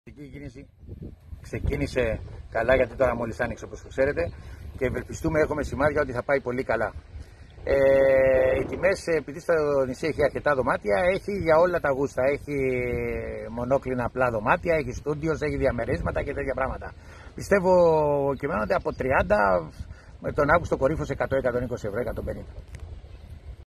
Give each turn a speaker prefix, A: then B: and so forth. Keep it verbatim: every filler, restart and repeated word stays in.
A: Η κίνηση ξεκίνησε καλά, γιατί τώρα μόλις άνοιξε όπως ξέρετε, και ευελπιστούμε, έχουμε σημάδια ότι θα πάει πολύ καλά. Ε, οι τιμές, επειδή στο νησί έχει αρκετά δωμάτια, έχει για όλα τα γούστα. Έχει μονόκλινα απλά δωμάτια, έχει στούντιος, έχει διαμερίσματα και τέτοια πράγματα. Πιστεύω κυμαίνονται από τριάντα με τον Αύγουστο κορύφωση εκατό με εκατόν είκοσι ευρώ, εκατόν πενήντα.